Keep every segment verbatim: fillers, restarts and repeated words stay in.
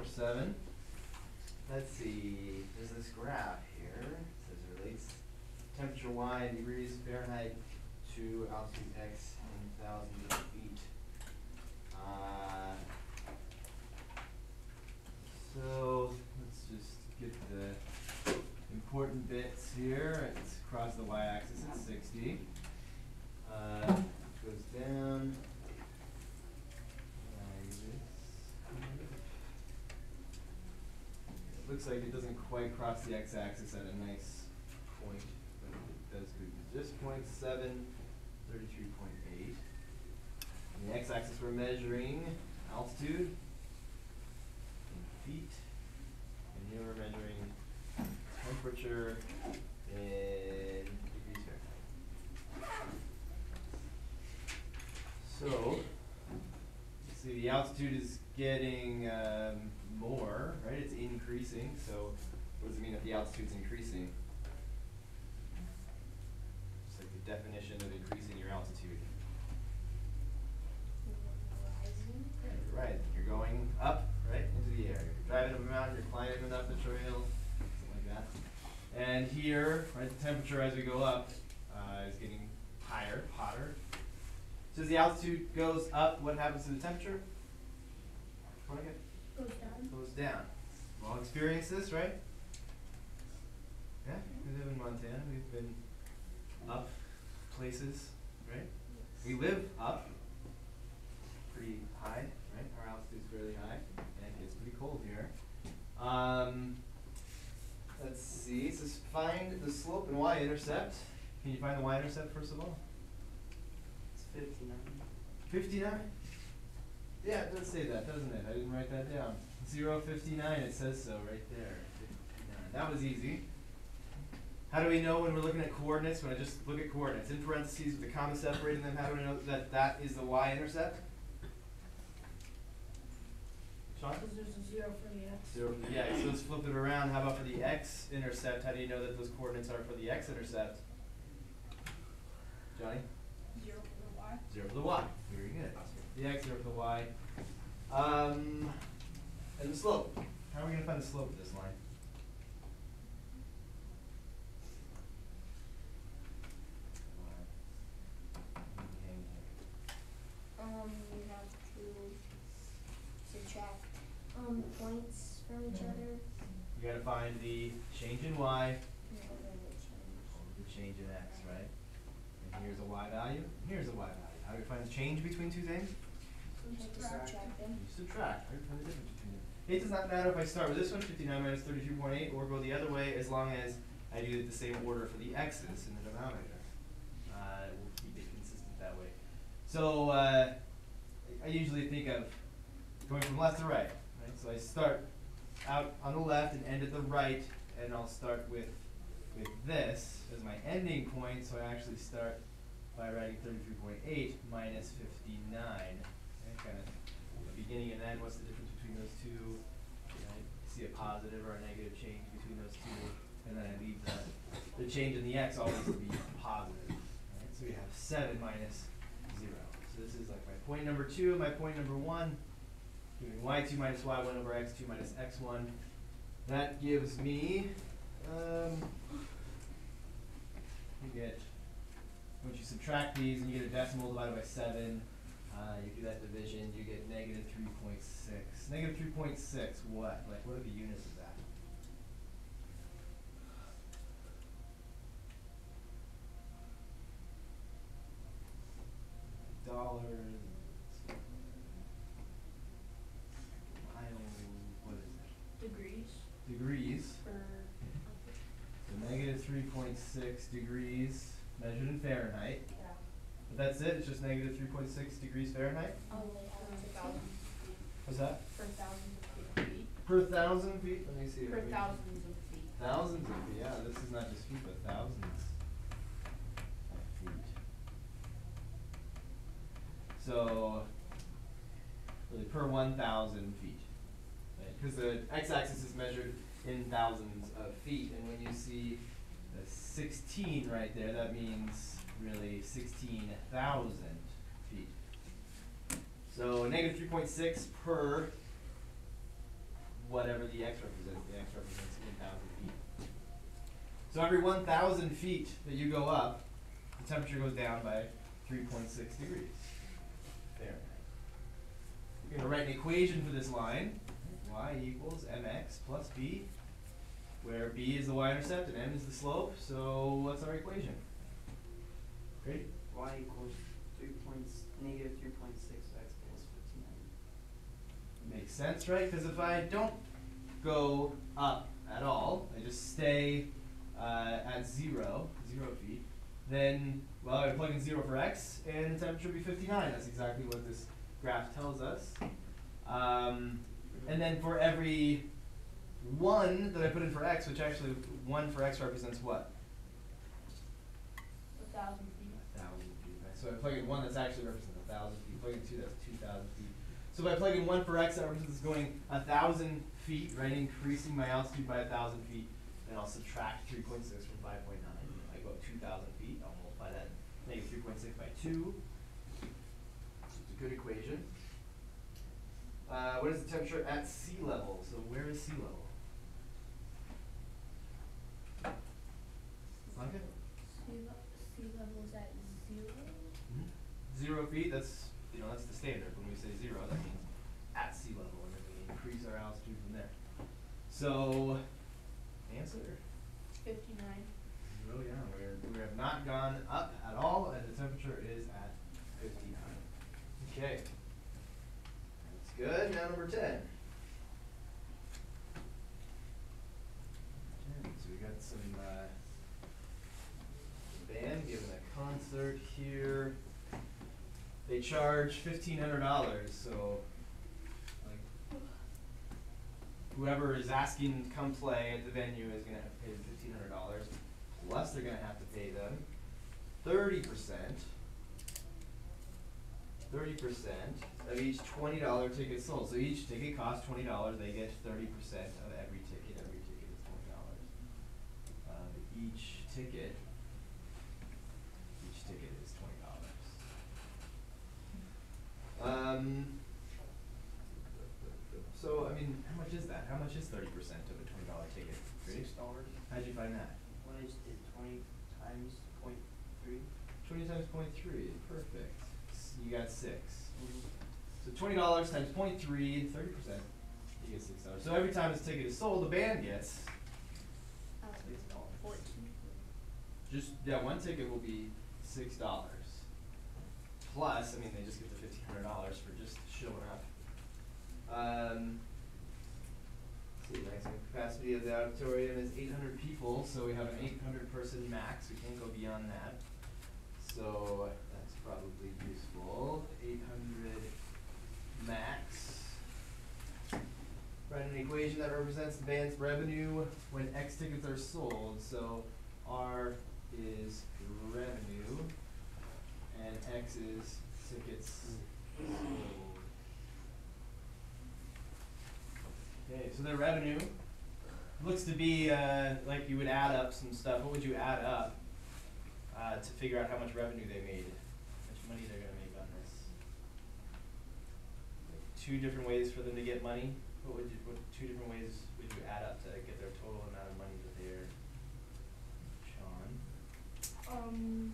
seven. Let's see, there's this graph here. It says it relates temperature Y in degrees Fahrenheit to altitude X in thousands of feet. Uh, so let's just get the important bits here. It's across the y-axis at sixty. Uh, it goes down. Like this. It looks like it doesn't quite cross the x-axis at a nice point, but it does go to this point, seven, thirty-three point eight. On the x-axis we're measuring altitude in feet, and here we're measuring temperature in degrees Fahrenheit. So, see, the altitude is getting um, more, right? It's increasing. So, what does it mean if the altitude's increasing? It's like the definition of increasing your altitude. Rising. Right. You're going up, right, into the air. You're driving up a mountain, you're climbing up the trail, something like that. And here, right, the temperature as we go up uh, is getting higher, hotter. So as the altitude goes up, what happens to the temperature? Goes down. Goes down. We've all experienced this, right? Yeah, we live in Montana. We've been up places, right? We live up pretty high, right? Our altitude's fairly high, and it gets pretty cold here. Um, let's see. So find the slope and y-intercept. Can you find the y-intercept first of all? It's fifty-nine. fifty-nine? Yeah, it does say that, doesn't it? I didn't write that down. zero fifty-nine, it says so right there. fifty-nine. That was easy. How do we know when we're looking at coordinates? When I just look at coordinates, in parentheses with the comma separating them, how do we know that that is the y-intercept? Sean? Because there's a zero for the x. Zero for the x. So let's flip it around. How about for the x-intercept? How do you know that those coordinates are for the x-intercept? Johnny? Zero for the y. Zero for the y. Very good. The x, zero for the y. Um, and the slope. How are we going to find the slope of this line? Um, you have to subtract um points from each Mhm. other. You got to find the change in y In order to change. over the change in x, right? And here's a y value. And here's a y value. How do we find the change between two things? You have to subtract them. You subtract. How do we find the difference between them? It does not matter if I start with this one, fifty-nine minus thirty-two point eight, or go the other way, as long as I do it the same order for the x's in the denominator. Uh, we'll keep it consistent that way. So uh, I usually think of going from left to right, right? So I start out on the left and end at the right, and I'll start with with this as my ending point. So I actually start by writing thirty-three point eight minus fifty-nine. Okay, kind of the beginning and end. What's the difference between those two? I see a positive or a negative change between those two, and then I leave the the change in the x always to be positive. Right? So we have seven minus zero. So this is like my point number two, my point number one. Doing y two minus y one over x two minus x one. That gives me, um, you get, once you subtract these and you get a decimal divided by seven, uh, you do that division, you get negative three point six. Negative three point six, what? Like, what are the units of that? Dollars, miles, what is it? Degrees. Degrees. For. So negative three point six degrees measured in Fahrenheit. Yeah. But that's it? It's just negative three point six degrees Fahrenheit? Only For altitude. thousands of feet. What's that? For thousands of feet. Per thousand feet? Let me see. For let me- thousands of feet. Thousands of feet, yeah. This is not just feet, but thousands of feet. So, really per one thousand feet. Because the x-axis is measured in thousands of feet, and when you see the sixteen right there, that means really sixteen thousand feet. So negative three point six per whatever the x represents. The x represents in thousand feet. So every one thousand feet that you go up, the temperature goes down by three point six degrees. There. We're going to write an equation for this line. Y equals mx plus b, where b is the y-intercept and m is the slope. So what's our equation? Great. Y equals three points, negative three point six x plus fifty-nine. Makes sense, right? Because if I don't go up at all, I just stay uh, at zero, zero feet, then, well, I plug in zero for x, and the temperature will be fifty-nine. That's exactly what this graph tells us. Um, and then for every one that I put in for x, which actually one for x represents what? A thousand feet. A thousand feet, right? So I plug in one, that's actually represents a thousand feet. Plug in two, that's two thousand feet. So if I plug in one for x, that represents going a thousand feet, right? Increasing my altitude by a thousand feet. Then I'll subtract three point six from five point nine. I go up two thousand feet. I'll multiply that negative three point six by two. So it's a good equation. Uh, what is the temperature at sea level? So where is sea level? Blanca? Sea level, sea level is at zero. Mm-hmm. Zero feet, that's, you know, that's the standard. When we say zero, that means at sea level, and then we increase our altitude from there. So, answer? Fifty-nine. Zero, yeah, we're, we have not gone up at all, and the temperature is at fifty-nine. Okay. That's good. Now number ten. ten. So we got some, uh, band giving a concert here. They charge fifteen hundred dollars, so like whoever is asking to come play at the venue is gonna have to pay them fifteen hundred dollars. Plus they're gonna have to pay them thirty percent. Thirty percent of each twenty dollar ticket sold. So each ticket costs twenty dollars, they get thirty percent of every ticket. Every ticket is twenty dollars. Uh, each ticket Each ticket is twenty dollars. Um, so, I mean, how much is that? How much is thirty percent of a twenty dollar ticket? Six dollars. How'd you find that? When I just did twenty times point three. twenty times point three, perfect. S- You got six. So twenty dollars times point three, thirty percent, you get six dollars. So every time this ticket is sold, the band gets Uh, six dollars. fourteen. Just, yeah, one ticket will be six dollars. Plus, I mean, they just get the fifteen hundred dollars for just showing up. Um, let's see, maximum capacity of the auditorium is eight hundred people, so we have an eight hundred person max. We can't go beyond that. So that's probably useful. eight hundred max. Write an equation that represents the band's revenue when X tickets are sold. So R is revenue and X is tickets sold. Okay, so their revenue looks to be uh, like you would add up some stuff. What would you add up uh, to figure out how much revenue they made? How much money they're gonna make on this? Like two different ways for them to get money. What would you? What two different ways would you add up to get their total amount of money that they earned? Sean. Um,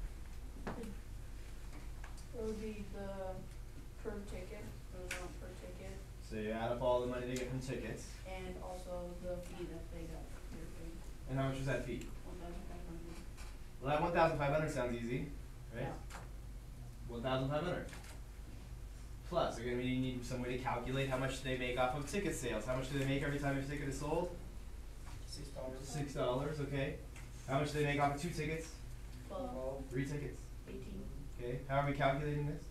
it would be the per ticket, the amount per ticket, So you add up all the money they get from tickets, and also the fee that they got. They're paying and how much was that fee? one thousand five hundred. Well, that one thousand five hundred sounds easy, right? One thousand five hundred. Plus, you're gonna need, need some way to calculate how much they make off of ticket sales. How much do they make every time a ticket is sold? Six dollars. Six dollars, okay. How much do they make off of two tickets? Twelve, Twelve. Three tickets, eighteen. okay. How are we calculating this?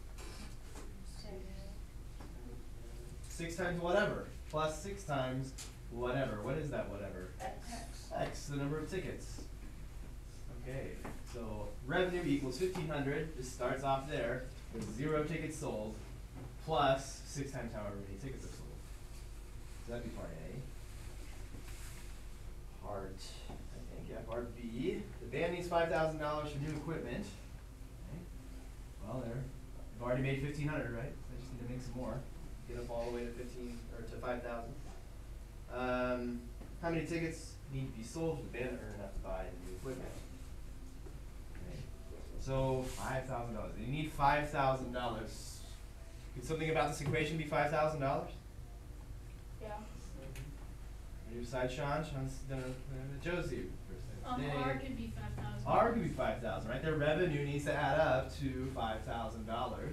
Six times whatever, plus six times whatever. What is that whatever? X. X, the number of tickets. Okay, so revenue equals fifteen hundred, just starts off there, with zero tickets sold, plus six times however many tickets are sold. So that'd be part A. Part, I think, yeah, part B, the band needs five thousand dollars for new equipment. Okay. Well, they're, they've already made fifteen hundred, right? They just need to make some more, get up all the way to fifteen, or to five thousand. Um, how many tickets need to be sold for the band to earn enough to buy the new equipment? Okay. So five thousand dollars. You need five thousand dollars. Could something about this equation be five thousand dollars? Yeah. You decide, Sean. Sean's done uh, Josie first. Um, Today. R could be five thousand. R could be five thousand, right? Their revenue needs to add up to five thousand dollars.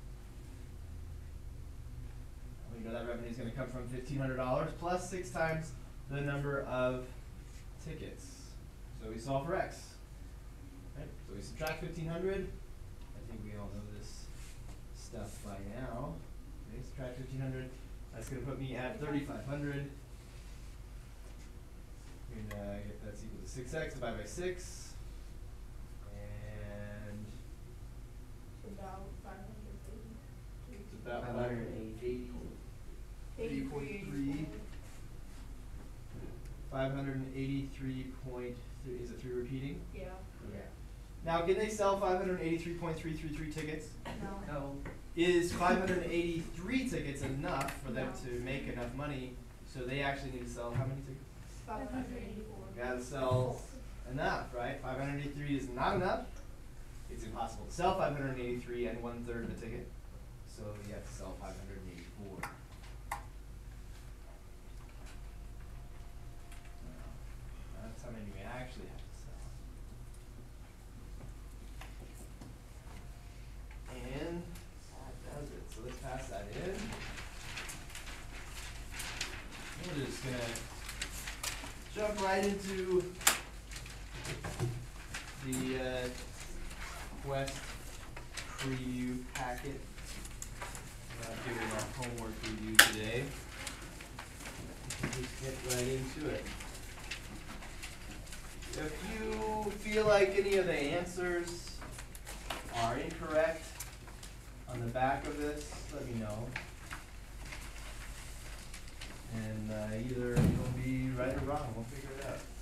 We know that revenue is going to come from fifteen hundred dollars plus six times the number of tickets. So we solve for X. Right? So we subtract fifteen hundred. I think we all know this stuff by now. Okay, subtract fifteen hundred. That's going to put me at thirty-five hundred. And uh, get that's equal to six x divided by six. And It's about five hundred eighty. it's about Five hundred eighty. Three point three. Five hundred and eighty-three point three. Is it three repeating? Yeah. Yeah. Now, can they sell five hundred eighty-three point three three three tickets? No. No. Is five hundred eighty-three tickets enough for them No. to make enough money? So they actually need to sell how many tickets? Five hundred eighty-four. Gotta sell enough, right? five hundred eighty-three is not enough. It's impossible to sell five hundred eighty-three and one third of a ticket. So you have to sell five hundred eighty-four. That's how many we actually have to sell. And that does it. So let's pass that in. We're just gonna jump right into the uh, Quest preview packet. I'm not doing our homework review today. Just get right into it. If you feel like any of the answers are incorrect on the back of this, let me know. And uh, either it'll be right or wrong, we'll figure it out.